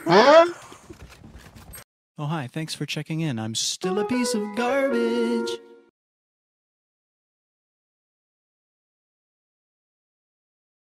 Oh, hi. Thanks for checking in. I'm still a piece of garbage.